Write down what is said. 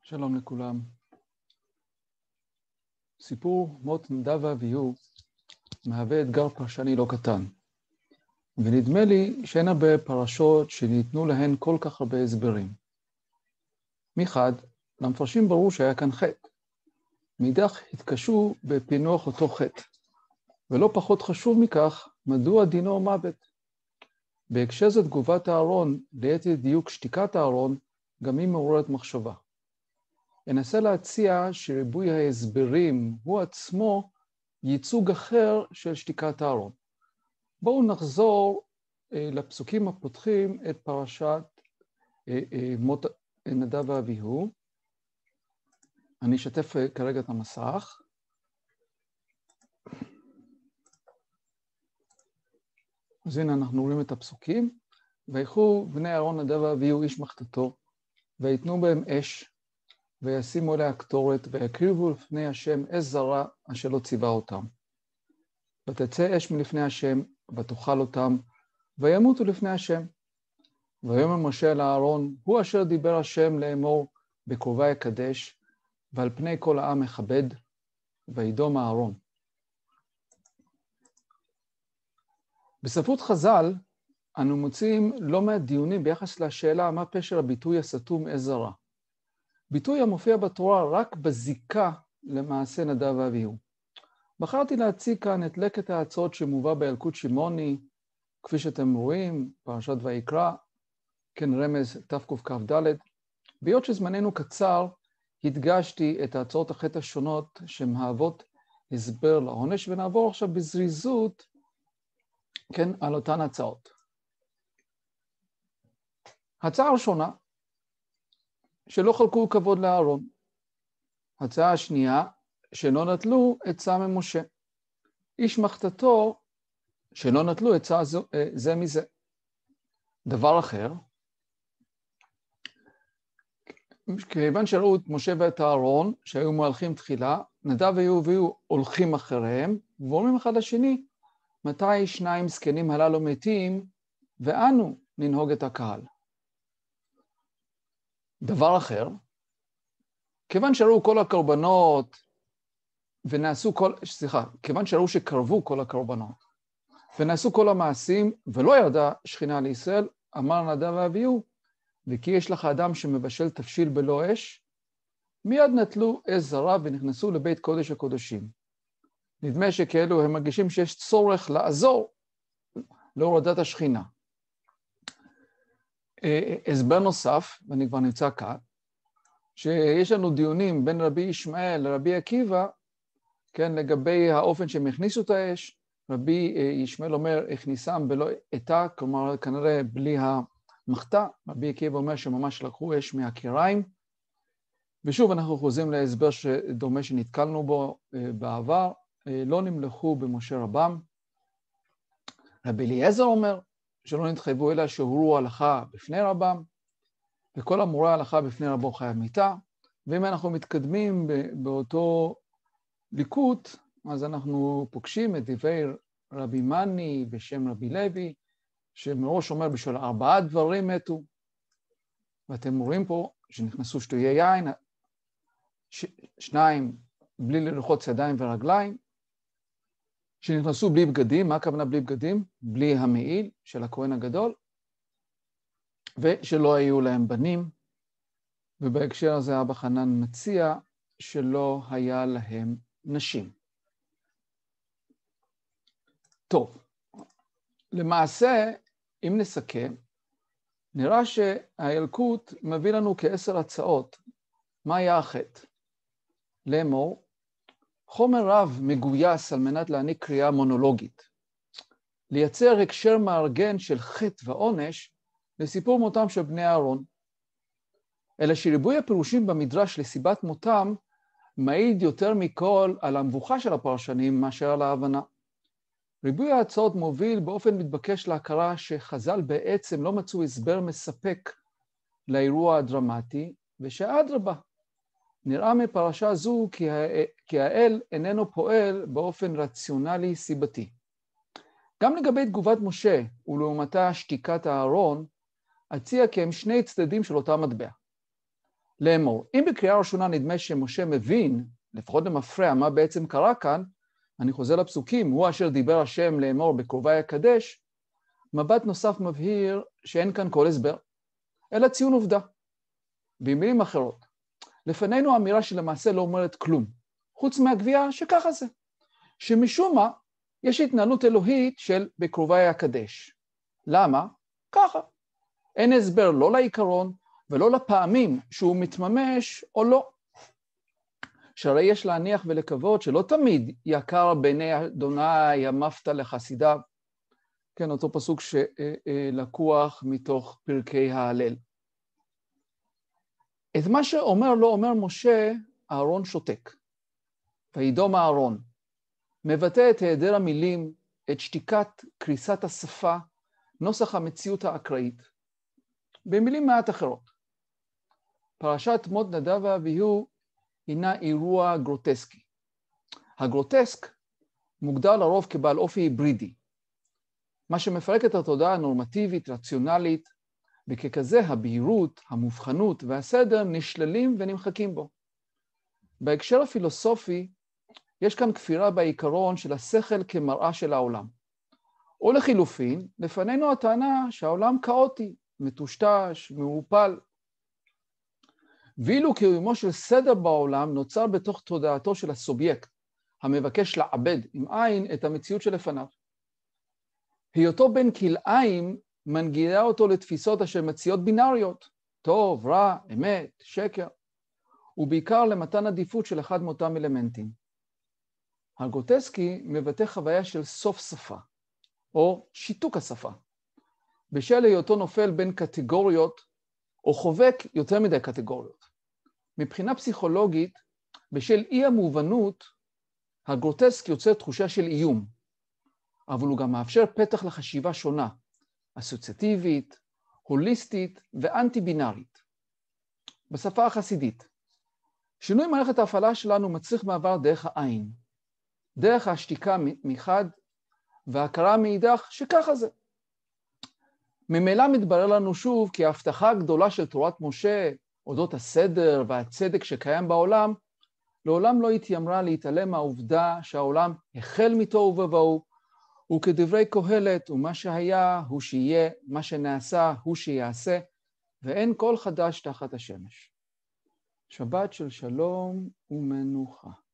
שלום לכולם. סיפור מות נדב ואביהו מהווה אתגר פרשני לא קטן, ונדמה לי שאין הרבה פרשות שניתנו להן כל כך הרבה הסברים. מחד, למפרשים ברור שהיה כאן חטא. מאידך התקשו בפינוח אותו חטא, ולא פחות חשוב מכך, מדוע דינו מוות. בהקשר זה תגובת אהרון, ליתר דיוק שתיקת אהרון, גם היא מעוררת מחשבה. אנסה להציע שריבוי ההסברים הוא עצמו ייצוג אחר של שתיקת אהרון. בואו נחזור לפסוקים הפותחים את פרשת מות נדב ואביהו. אני אשתף כרגע את המסך. אז הנה אנחנו רואים את הפסוקים. ויקחו בני אהרון נדב ואביהו איש מחתתו, ויתנו בהם אש, וישימו עליה קטורת, ויקריבו לפני השם אש זרה אשר לא ציווה אותם. ותצא אש מלפני השם, ותאכל אותם, וימותו לפני השם. ויאמר משה אל אהרון, הוא אשר דיבר השם לאמור, בקרובי אקדש, ועל פני כל העם מכבד, וידום אהרון. בספרות חז"ל, אנו מוצאים לא מעט דיונים ביחס לשאלה מה פשר הביטוי הסתום אש זרה. ביטוי המופיע בתורה רק בזיקה למעשה נדב ואביהו. בחרתי להציג כאן את לקט ההצעות שמובא בילקוט שמעוני, כפי שאתם רואים, פרשת ויקרא, כן רמז תקכ"ד. בהיות שזמננו קצר, הדגשתי את ההצעות החטא השונות שמהוות הסבר לעונש, ונעבור עכשיו בזריזות, כן, על אותן הצעות. הצעה הראשונה, שלא חלקו כבוד לאהרון. הצעה השנייה, שלא נטלו עצה ממשה. איש מחתתו, שלא נטלו עצה זה מזה. דבר אחר, כיוון שראו את משה ואת אהרון, שהיו מהלכים תחילה, נדב ואביהו הולכים אחריהם, ואומרים אחד לשני, מתי שניים זקנים הללו מתים, ואנו ננהוג את הקהל. דבר אחר, כיוון שראו כל הקורבנות כיוון שראו שקרבו כל הקורבנות ונעשו כל המעשים ולא ירדה שכינה לישראל, אמר נדב ואביהו, וכי יש לך אדם שמבשל תבשיל בלא אש, מיד נטלו אש זרה ונכנסו לבית קודש הקודשים. נדמה שכאלו הם מרגישים שיש צורך לעזור להורדת השכינה. הסבר נוסף, ואני כבר נמצא כאן, שיש לנו דיונים בין רבי ישמעאל לרבי עקיבא, כן, לגבי האופן שהם הכניסו את האש. רבי ישמעאל אומר, הכניסם בלא עתה, כלומר כנראה בלי המחתה. רבי עקיבא אומר שממש לקחו אש מהקיריים. ושוב אנחנו חוזרים להסבר שדומה שנתקלנו בו בעבר, לא נמלכו במשה רבם. רבי אליעזר אומר, שלא נתחייבו אלא שהורו הלכה בפני רבם, וכל המורה הלכה בפני רבו חייב מיתה. ואם אנחנו מתקדמים באותו ליקוט, אז אנחנו פוגשים את דברי רבי מני בשם רבי לוי, שמראש אומר בשביל 4 דברים מתו, ואתם רואים פה שנכנסו שטויי יין, 2 בלי ללחוץ ידיים ורגליים, שנכנסו בלי בגדים. מה הכוונה בלי בגדים? בלי המעיל של הכהן הגדול, ושלא היו להם בנים, ובהקשר הזה אבא חנן מציע שלא היה להם נשים. טוב, למעשה, אם נסכם, נראה שהילקוט מביא לנו כ10 הצעות. מה היה החטא? לאמור, חומר רב מגויס על מנת להעניק קריאה מונולוגית, לייצר הקשר מארגן של חטא ועונש לסיפור מותם של בני אהרון. אלא שריבוי הפירושים במדרש לסיבת מותם מעיד יותר מכל על המבוכה של הפרשנים מאשר על ההבנה. ריבוי ההצעות מוביל באופן מתבקש להכרה שחז"ל בעצם לא מצאו הסבר מספק לאירוע הדרמטי, ושאדרבה, נראה מפרשה זו כי האל איננו פועל באופן רציונלי סיבתי. גם לגבי תגובת משה ולעומתה שתיקת אהרון, אציע כי הם 2 צדדים של אותה מטבע. לאמור. אם בקריאה ראשונה נדמה שמשה מבין, לפחות למפרע, מה בעצם קרה כאן, אני חוזר לפסוקים, הוא אשר דיבר השם לאמור בקרובי אקדש, מבט נוסף מבהיר שאין כאן כל הסבר, אלא ציון עובדה. במילים אחרות, לפנינו אמירה שלמעשה לא אומרת כלום, חוץ מהקביעה שככה זה, שמשום מה יש התנהלות אלוהית של בקרובי אקדש. למה? ככה. אין הסבר לא לעיקרון ולא לפעמים שהוא מתממש או לא. שהרי יש להניח ולקוות שלא תמיד יקר בעיני אדוני המפת לחסידיו. כן, אותו פסוק שלקוח מתוך פרקי ההלל. את מה שאומר לא אומר משה, אהרון שותק. וידום אהרון. מבטא את היעדר המילים, את שתיקת קריסת השפה, נוסח המציאות האקראית. במילים מעט אחרות. פרשת מות נדב ואביהו הינה אירוע גרוטסקי. הגרוטסק מוגדר לרוב כבעל אופי היברידי, מה שמפרק את התודעה הנורמטיבית, רציונלית, וככזה הבהירות, המובחנות והסדר נשללים ונמחקים בו. בהקשר הפילוסופי, יש כאן כפירה בעיקרון של השכל כמראה של העולם. או לחילופין, לפנינו הטענה שהעולם כאוטי, מטושטש, מעופל. ואילו קיומו של סדר בעולם נוצר בתוך תודעתו של הסובייקט, המבקש לעבד עם עין את המציאות שלפניו. היותו בן כלאיים מנגידה אותו לתפיסות אשר מציעות בינאריות, טוב, רע, אמת, שקר, ובעיקר למתן עדיפות של אחד מאותם אלמנטים. הגרוטסקי מבטא חוויה של סוף שפה, או שיתוק השפה, בשל היותו נופל בין קטגוריות, או חובק יותר מדי קטגוריות. מבחינה פסיכולוגית, בשל אי המובנות, הגרוטסק יוצר תחושה של איום, אבל הוא גם מאפשר פתח לחשיבה שונה, אסוציאטיבית, הוליסטית ואנטי-בינארית. בשפה החסידית, שינוי מערכת ההפעלה שלנו מצריך מעבר דרך העין, דרך השתיקה מחד, וההכרה מאידך שככה זה. ממילא מתברר לנו שוב כי ההבטחה הגדולה של תורת משה, אודות הסדר והצדק שקיים בעולם, לעולם לא התיימרה להתעלם מהעובדה שהעולם החל מתוהו ובוהו, וכדברי קהלת, ומה שהיה הוא שיהיה, מה שנעשה הוא שיעשה, ואין כל חדש תחת השמש. שבת של שלום ומנוחה.